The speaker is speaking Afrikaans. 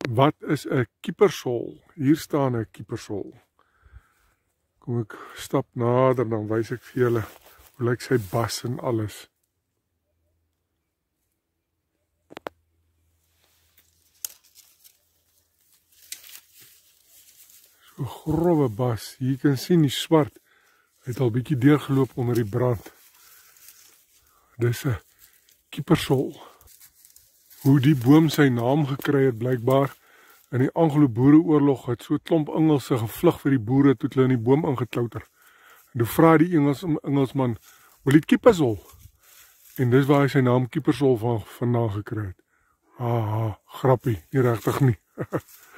Wat is 'n kiepersol? Hier staan 'n kiepersol. Kom ek stap nader, dan wys ek vir julle hoe lyk sy bas en alles. So grove bas. Hier kan sien die swart. Hy het al bietjie deurgeloop onder die brand. Dis 'n kiepersol. Hoe die boom sy naam gekry het, blykbaar in die Anglo-Boereoorlog het so 'n klomp Engelse gevlug vir die boere toe hulle in die boom ingeklouter. En toe vra die Engelsman, "Wil dit Kiepersol?" En dis waar hy sy naam Kiepersol vandaan gekry het. Grappie, nie regtig nie.